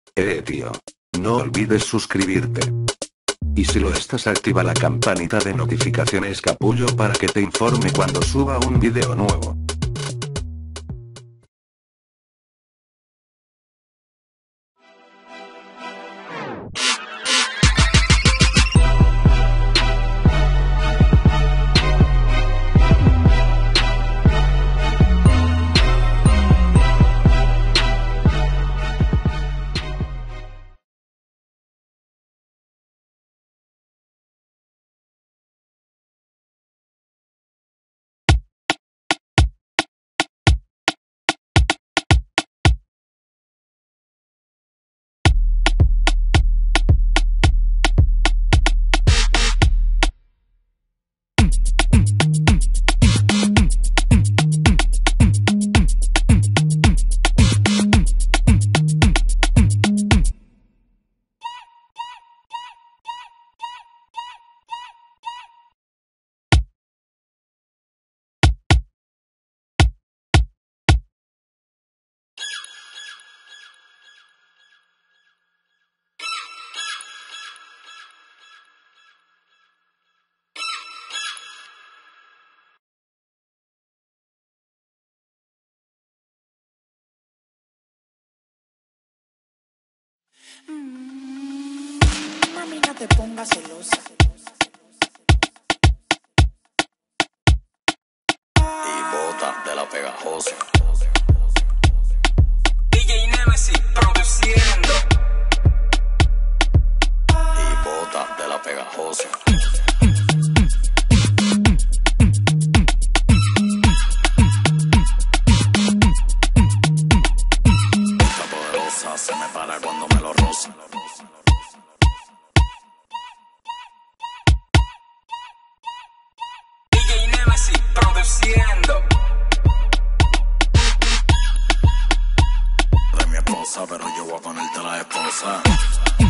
Tío. No olvides suscribirte. Y si lo estás, activa la campanita de notificaciones capullo para que te informe cuando suba un video nuevo. Mami, no te pongas celosa. Y bota de la pegajosa. DJ Nemesis produciendo. Y bota de la pegajosa. Esta poderosa se me para cuando me lo roza. DJ Nemesis produciendo. De mi esposa, pero yo voy a ponerte la esposa.